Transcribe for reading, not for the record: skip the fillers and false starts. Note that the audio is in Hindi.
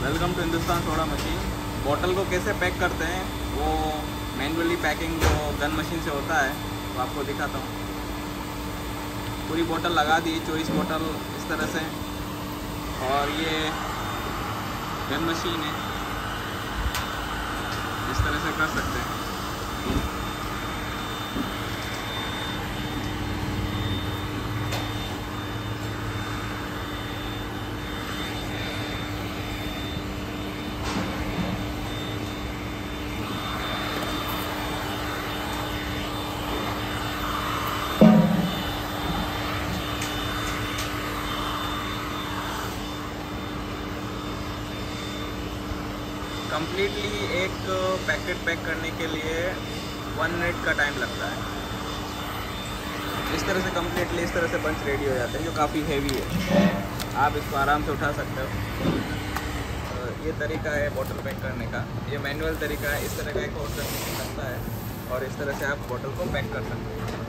Welcome to Hindustan soda machine. Bottle को कैसे पैक करते हैं वो मैनुअली पैकिंग जो गन मशीन से होता है वो आपको दिखाता हूँ। पूरी बोतल लगा दी, 24 बोतल इस तरह से, और ये गन मशीन है, इस तरह से कर सकते हैं। कम्प्लीटली एक पैकेट पैक करने के लिए 1 मिनट का टाइम लगता है। इस तरह से कम्प्लीटली इस तरह से बंच रेडी हो जाते हैं, जो काफ़ी हैवी है। आप इसको आराम से उठा सकते हो। ये तरीका है बॉटल पैक करने का। ये मैनुअल तरीका है। इस तरह का एक और तरीका लगता है और इस तरह से आप बॉटल को पैक कर सकते हो।